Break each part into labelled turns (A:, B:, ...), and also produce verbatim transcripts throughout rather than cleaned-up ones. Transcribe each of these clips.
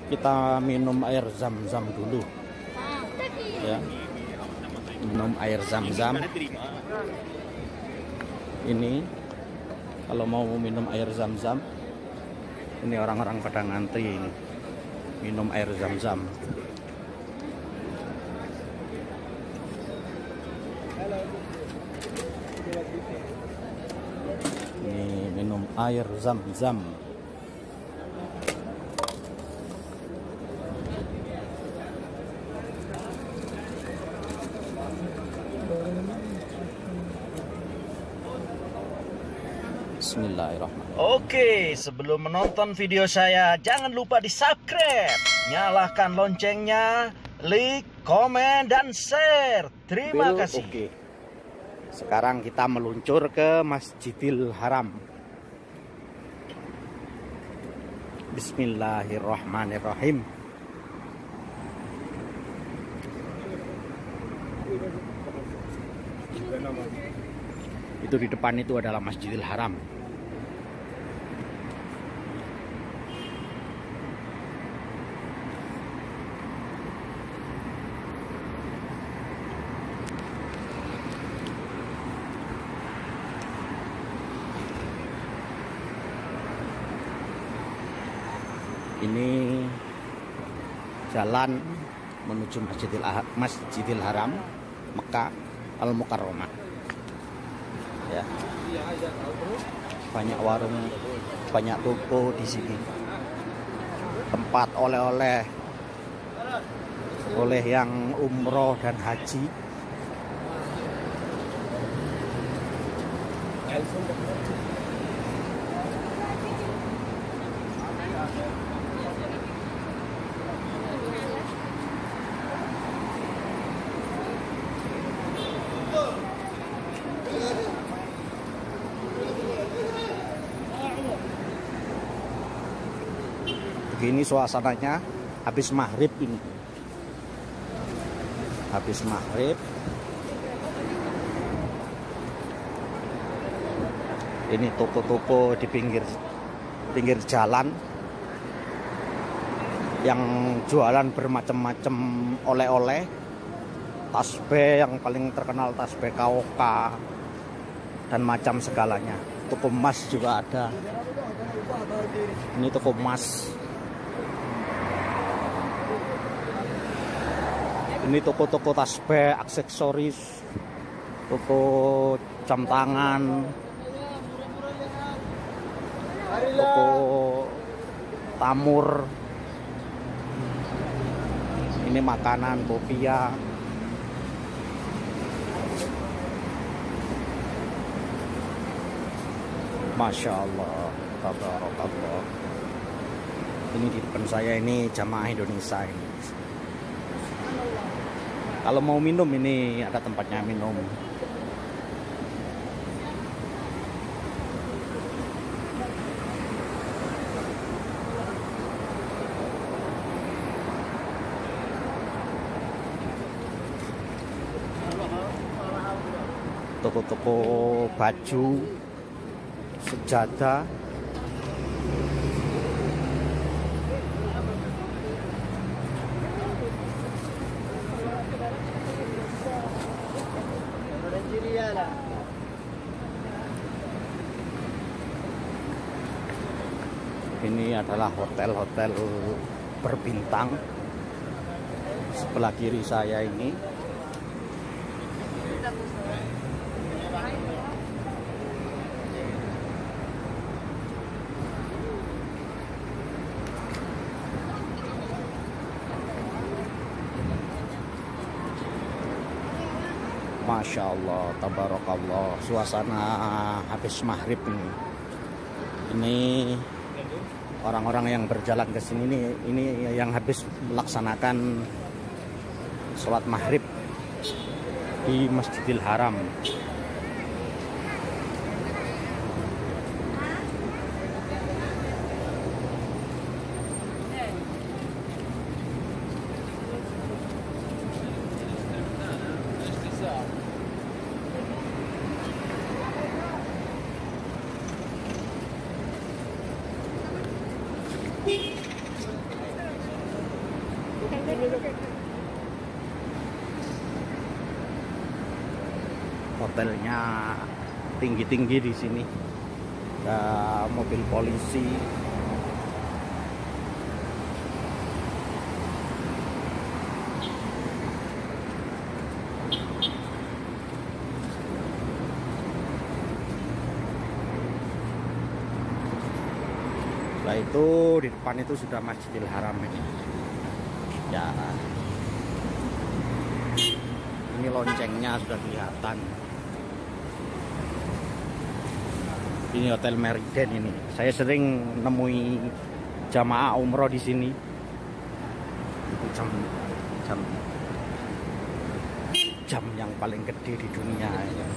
A: kita minum air zam-zam dulu ya, minum air zam-zam. Ini kalau mau minum air zam-zam, ini orang-orang pada ngantri ini minum air zam-zam. Ini minum air zam-zam. Bismillahirrahmanirrahim.
B: Oke, sebelum menonton video saya, jangan lupa di subscribe, nyalakan loncengnya, like, komen, dan share. Terima
A: Bil,
B: kasih.
A: Oke. Sekarang kita meluncur ke Masjidil Haram. Bismillahirrahmanirrahim. Itu di depan itu adalah Masjidil Haram. Ini jalan menuju Masjidil, Masjidil Haram, Mekah Al-Mukarramah. Ya. Banyak warung, banyak toko di sini. Tempat oleh-oleh oleh yang umroh dan haji. Begini suasananya habis maghrib ini. Habis maghrib. Ini toko-toko di pinggir pinggir jalan yang jualan bermacam-macam oleh-oleh. Tasbih yang paling terkenal tasbih K O K dan macam segalanya. Toko emas juga ada. Ini toko emas. Ini toko-toko tasbih, aksesoris, toko jam tangan, toko tamur. Ini makanan, kopiah. Masya Allah, tabarakallah. Ini di depan saya ini jamaah Indonesia ini. Kalau mau minum ini ada tempatnya minum. Toko-toko baju, sejadah. Ini adalah hotel-hotel berbintang. Sebelah kiri saya ini Masya Allah, tabarakallah. Suasana habis maghrib ini. Ini orang-orang yang berjalan ke sini ini, ini yang habis melaksanakan sholat maghrib di Masjidil Haram. Hotelnya tinggi-tinggi di sini. Ada mobil polisi. Setelah itu di depan itu sudah Masjidil Haram ini. Ya. Ini loncengnya sudah kelihatan. Ini Hotel Meriden ini. Saya sering nemui jamaah umroh di sini. Itu jam jam jam yang paling gede di dunia ya.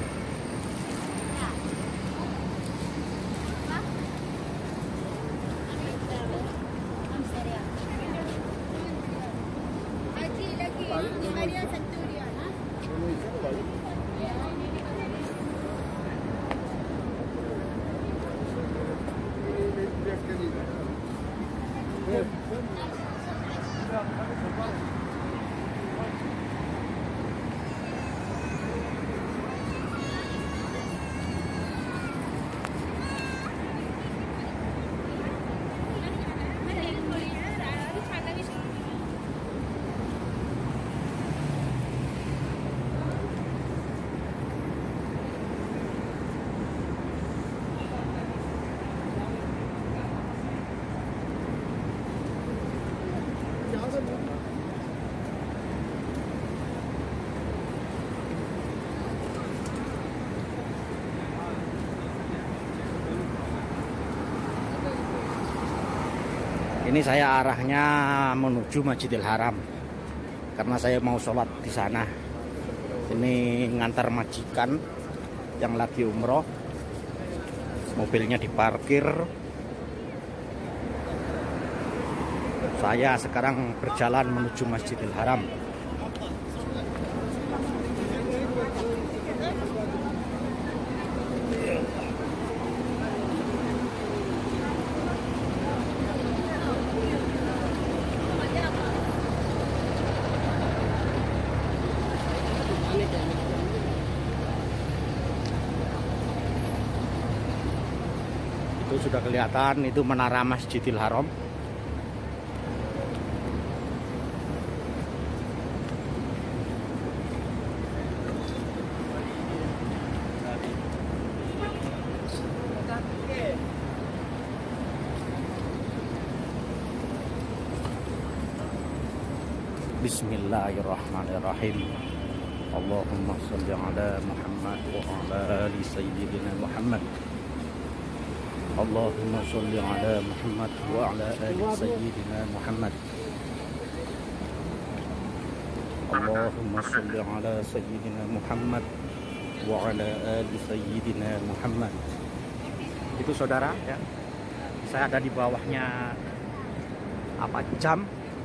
A: Ini saya arahnya menuju Masjidil Haram karena saya mau sholat di sana. Ini ngantar majikan yang lagi umroh. Mobilnya diparkir. Saya sekarang berjalan menuju Masjidil Haram. Itu sudah kelihatan, itu menara Masjidil Haram. Bismillahirrahmanirrahim. Allahumma sholli ala Muhammad wa ala ali sayyidina Muhammad. Allahumma sholli ala Muhammad wa ala ali sayyidina Muhammad. Allahumma sholli ala sayyidina Muhammad wa ala ali sayyidina Muhammad. Itu saudara ya. Saya ada di bawahnya apa jam.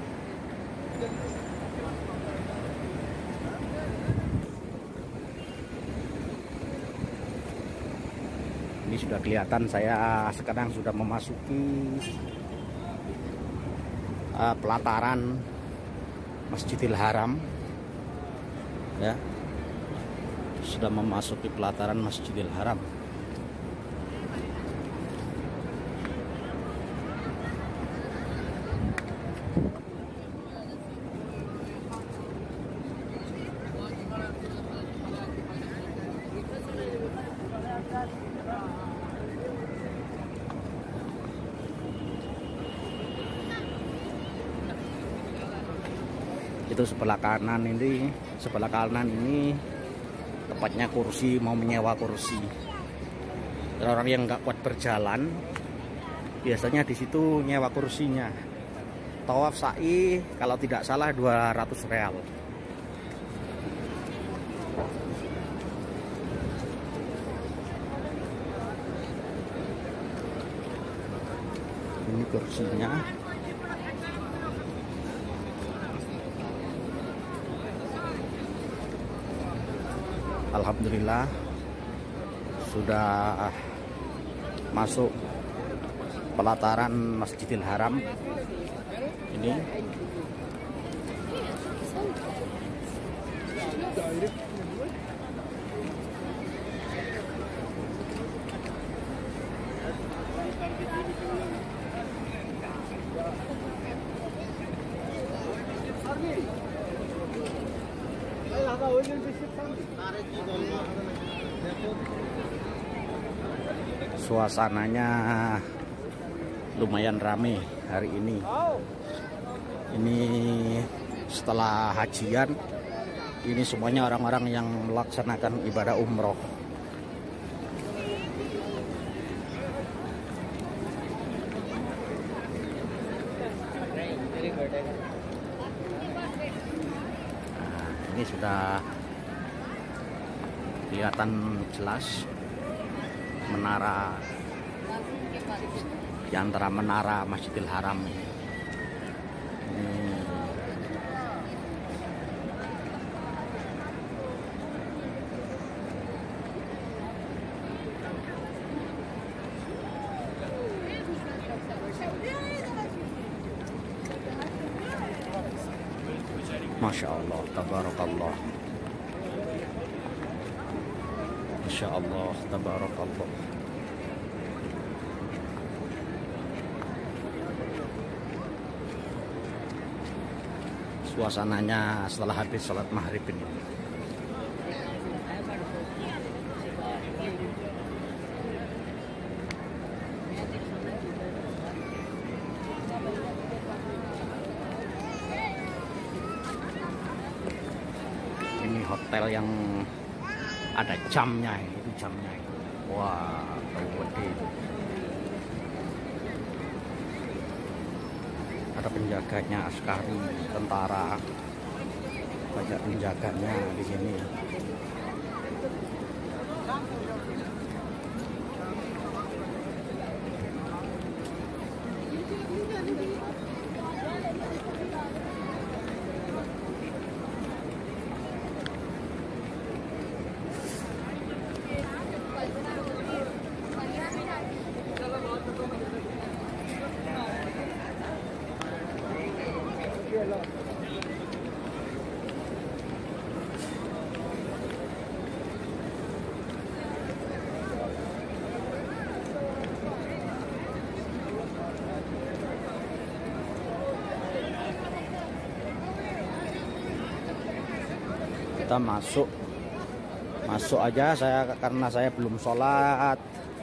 A: Ini sudah kelihatan, saya sekarang sudah memasuki uh, pelataran Masjidil Haram ya, sudah memasuki pelataran Masjidil Haram. Itu sebelah kanan ini, sebelah kanan ini tepatnya kursi, mau menyewa kursi. Orang yang nggak kuat berjalan, biasanya di situ nyewa kursinya. Tawaf sa'i kalau tidak salah dua ratus real. Ini kursinya. Alhamdulillah sudah masuk pelataran Masjidil Haram ini. Suasananya lumayan ramai hari ini. Ini setelah hajian, ini semuanya orang-orang yang melaksanakan ibadah umroh. Nah, ini sudah kelihatan jelas menara di antara menara Masjidil Haram ini. Masya Allah, tabarakallah. Masya Allah, tabarakallah. Suasananya setelah habis sholat maghrib ini. Ini hotel yang ada jamnya, itu jamnya. Wah, gede. Ada penjaganya, askari, tentara, banyak penjaganya di sini. Kita masuk masuk aja saya karena saya belum sholat.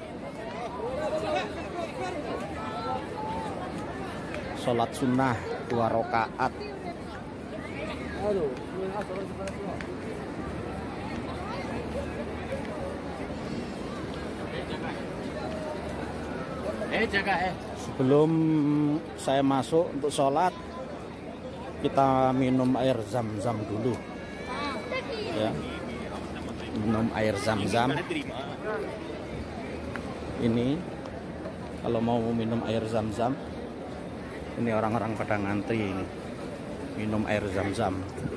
A: Sholat sunnah dua rakaat.
B: Eh jaga eh.
A: Sebelum saya masuk untuk sholat, kita minum air zam-zam dulu. Ya, minum air zam-zam. Ini kalau mau minum air zam-zam, ini orang-orang pada ngantri ini minum air zam-zam.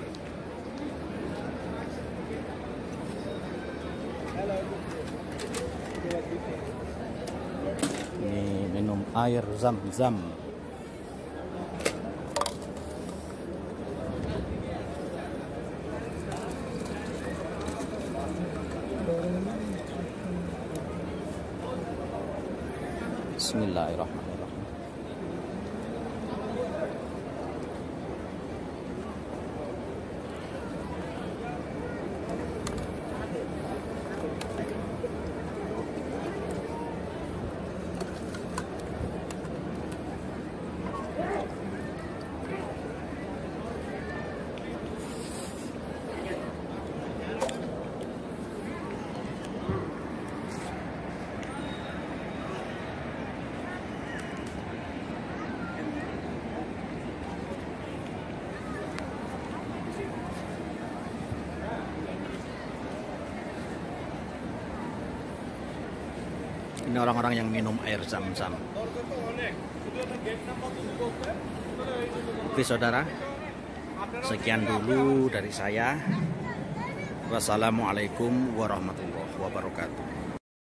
A: Ini minum air zam-zam. Bismillahirrahmanirrahim. Ini orang-orang yang minum air zam-zam. Oke saudara, sekian dulu dari saya. Wassalamualaikum warahmatullahi wabarakatuh.